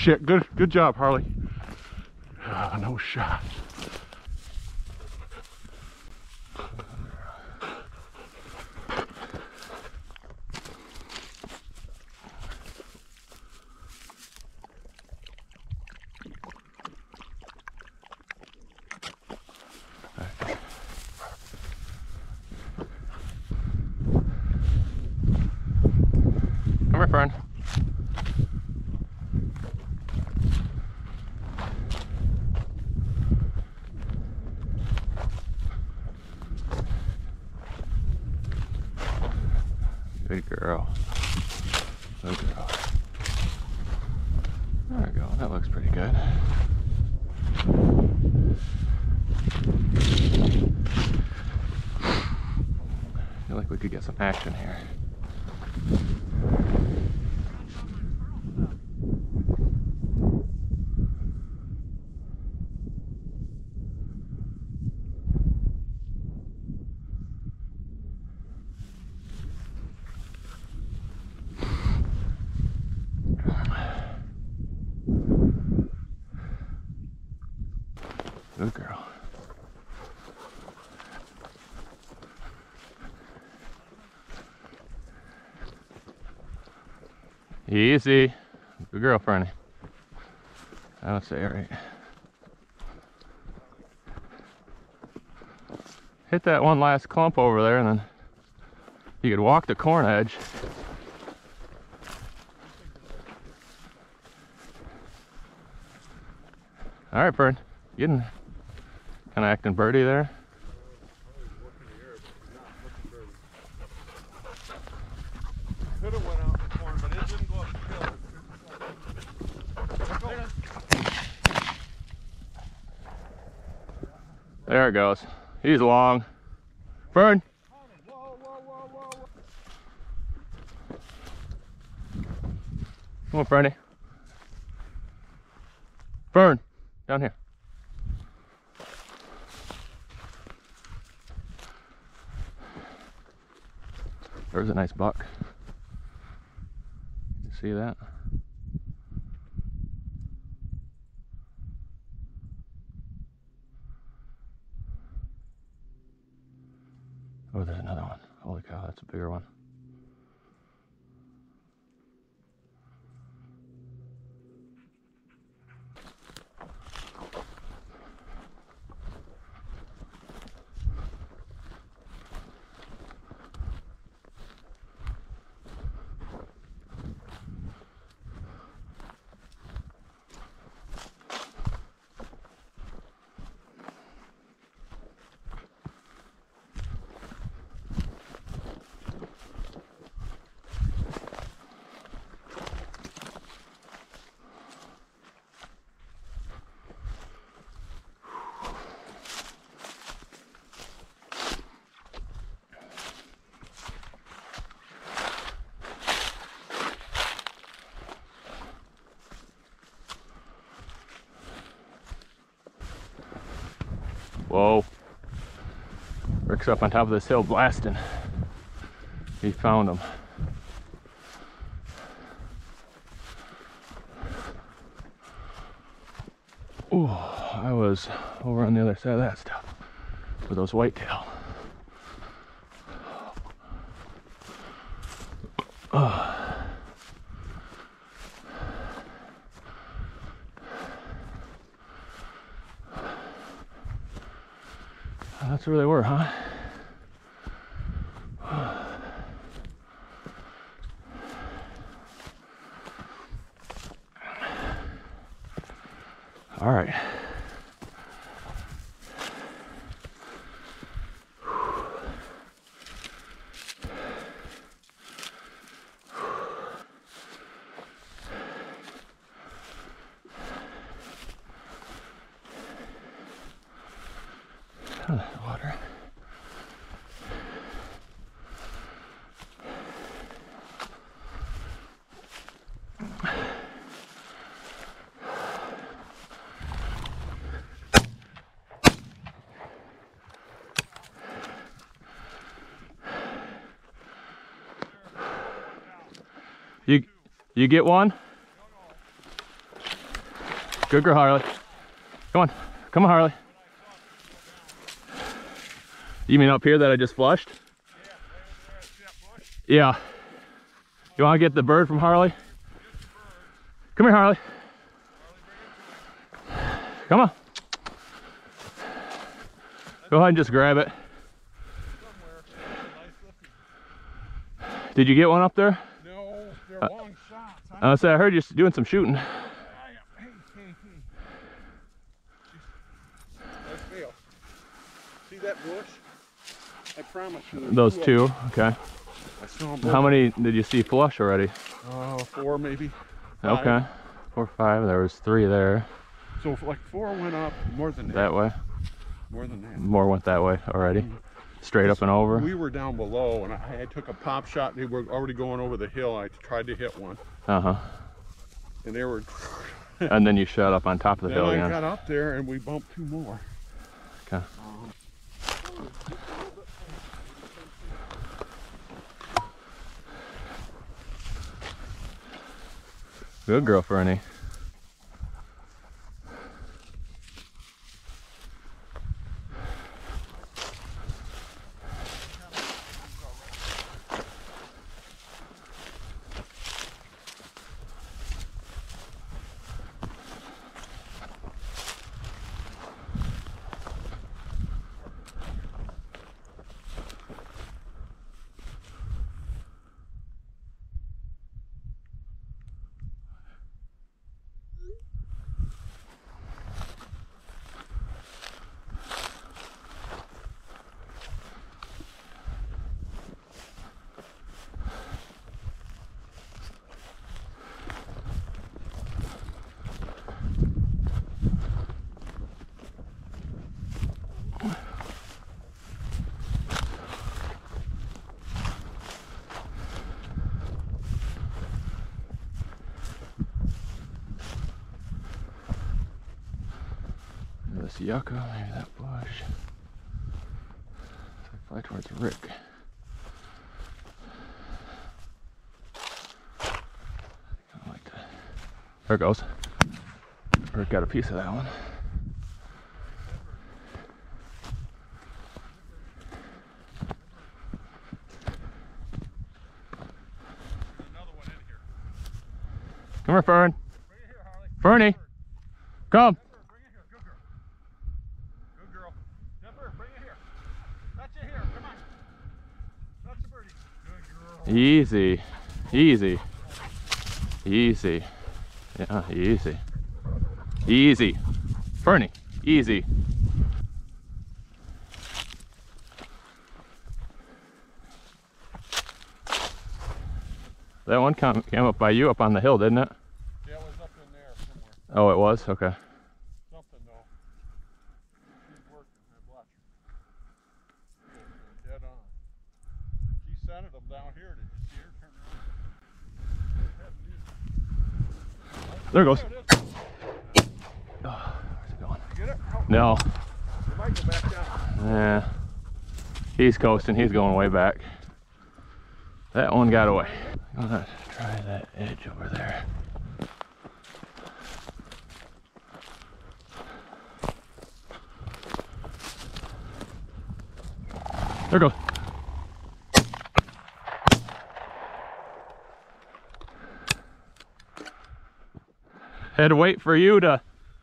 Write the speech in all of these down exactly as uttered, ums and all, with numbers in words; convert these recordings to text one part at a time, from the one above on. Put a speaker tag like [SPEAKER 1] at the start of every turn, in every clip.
[SPEAKER 1] shit. Good, good job, Harley. Oh, no shot. Come here, friend. Good girl. Good girl. There we go. That looks pretty good. I feel like we could get some action here. Good girl. Easy. Good girl, Franny. I would say, all right. Hit that one last clump over there, and then you could walk the corn edge. All right, Fern. Getting kind of acting birdie there.
[SPEAKER 2] Could have went out the corn, but it didn't go up the hill.
[SPEAKER 1] There it goes. He's long. Fern.
[SPEAKER 2] Whoa, whoa, whoa, whoa, whoa.
[SPEAKER 1] Come on, Fernie. Fern, down here. There's a nice buck. You see that? Oh, there's another one. Holy cow, that's a bigger one. Whoa. Rick's up on top of this hill blasting. He found him. Ooh, I was over on the other side of that stuff with those whitetail. Oh. That's where they were, huh? All right. Oh, water. You you get one? Good girl, Harley. Come on. Come on, Harley. You mean up here that I just flushed? Yeah. You want to get the bird from Harley? Come here, Harley. Come on. Go ahead and just grab it. Did you get one up there?
[SPEAKER 2] No, they're uh, long shots.
[SPEAKER 1] I was say I heard you doing some shooting.
[SPEAKER 2] Hey, hey, hey. Let's fail. See that bush? I promise you.
[SPEAKER 1] Those
[SPEAKER 2] two.
[SPEAKER 1] two, okay.
[SPEAKER 2] I saw them.
[SPEAKER 1] How many did you see flush already?
[SPEAKER 2] Uh, four maybe.
[SPEAKER 1] Okay,
[SPEAKER 2] Five.
[SPEAKER 1] four, five. There was three there.
[SPEAKER 2] So if like four went up, more than that.
[SPEAKER 1] That way.
[SPEAKER 2] More than that.
[SPEAKER 1] More went that way already. Mm-hmm. Straight up and over.
[SPEAKER 2] We were down below, and I, I took a pop shot. They were already going over the hill. I tried to hit one.
[SPEAKER 1] Uh huh.
[SPEAKER 2] And they were.
[SPEAKER 1] And then you shot up on top of the
[SPEAKER 2] then
[SPEAKER 1] hill
[SPEAKER 2] I
[SPEAKER 1] again.
[SPEAKER 2] I got up there, and we bumped two more.
[SPEAKER 1] Okay.
[SPEAKER 2] Um,
[SPEAKER 1] Good girl, Fernie. This yucca, maybe that bush. So fly towards Rick. I like that. There it goes. Rick got a piece of that one. Come here, Fern. Fernie, come. Easy, easy, easy, yeah, easy, easy, Fernie, easy. That one come, came up by you up on the hill, didn't it?
[SPEAKER 2] Yeah, it was up in there somewhere.
[SPEAKER 1] Oh, it was? Okay.
[SPEAKER 2] Something though. She's working, I watch her. Dead on. She sent them down here. Did you see her turn around?
[SPEAKER 1] There it goes.
[SPEAKER 2] There it
[SPEAKER 1] Oh, where's it going?
[SPEAKER 2] Get it? Oh,
[SPEAKER 1] No.
[SPEAKER 2] it might go back down.
[SPEAKER 1] Yeah. He's coasting. He's going way back. That one got away. I'm gonna try that edge over there. There it goes. Had to wait for you to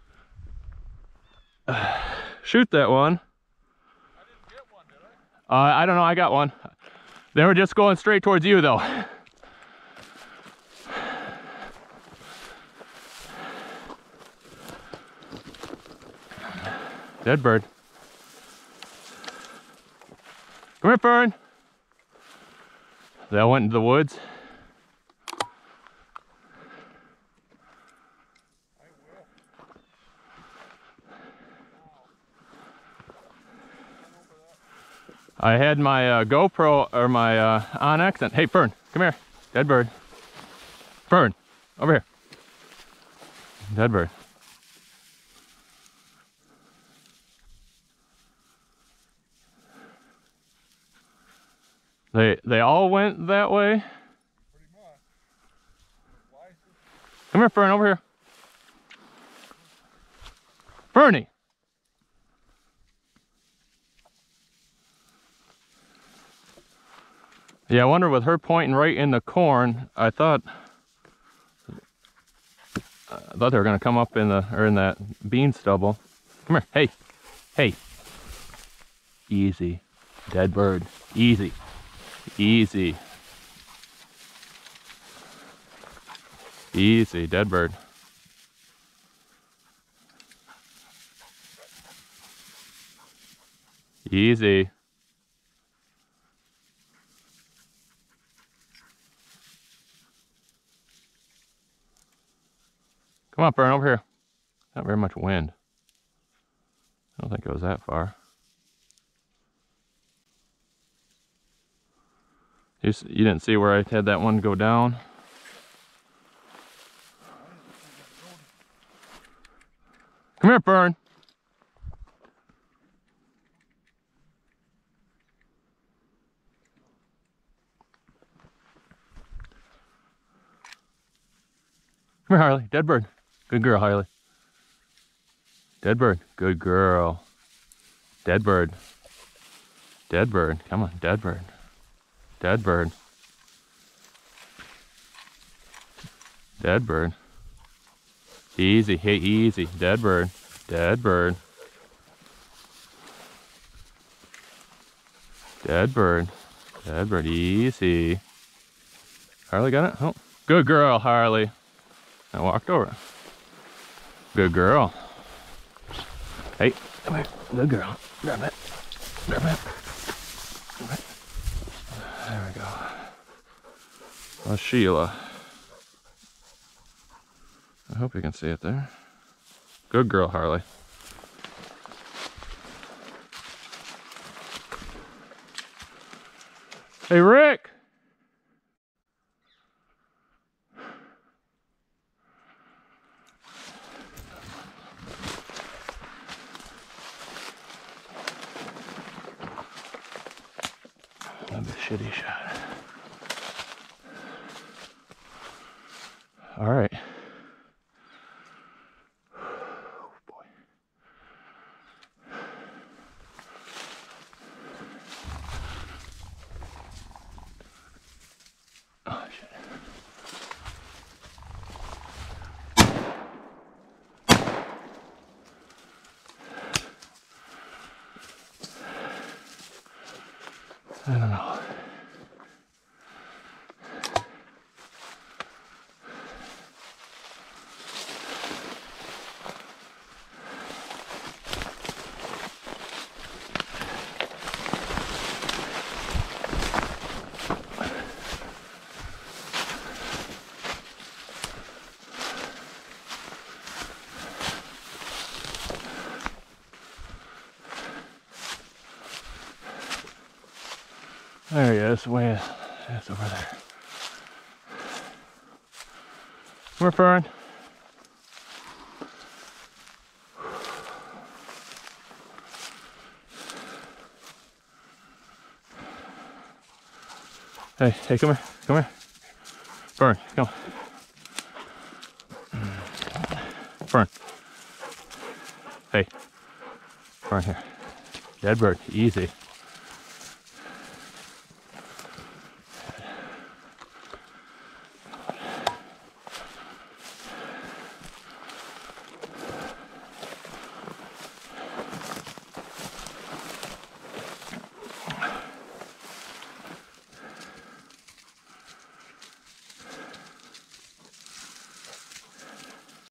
[SPEAKER 1] uh, shoot that one.
[SPEAKER 2] I didn't get one, did I?
[SPEAKER 1] Uh, I don't know, I got one. They were just going straight towards you though. Dead bird. Come here, Fern. That went into the woods. I had my uh, GoPro or my uh, Onyx and hey Fern, come here. Dead bird. Fern, over here. Dead bird. They they all went that way.
[SPEAKER 2] Pretty much.
[SPEAKER 1] Come here, Fern, over here. Fernie! Yeah, I wonder with her pointing right in the corn, I thought I thought they were gonna come up in the or in that bean stubble. Come here, hey, hey. Easy, dead bird. Easy, easy, easy, dead bird. Easy. Come on, Fern, over here. Not very much wind. I don't think it was that far. You, s- you didn't see where I had that one go down? Come here, Fern. Come here, Harley. Dead bird. Good girl, Harley. Dead bird. Good girl. Dead bird. Dead bird. Come on, dead bird. Dead bird. Dead bird. Easy. Hey, easy. Dead bird. Dead bird. Dead bird. Dead bird. Easy. Harley got it? Oh. Good girl, Harley. I walked over. Good girl. Hey, come here. Good girl. Grab it. Grab it. Grab it. There we go. Oh, Sheila. I hope you can see it there. Good girl, Harley. Hey, Rick! That'd be a shitty shot. All right. Oh, boy. Oh, shit. I don't know. There he is, way it's over there. Come here, Fern. Hey, hey, come here, come here. Fern, come. Fern. Hey. Fern here. Dead bird, easy.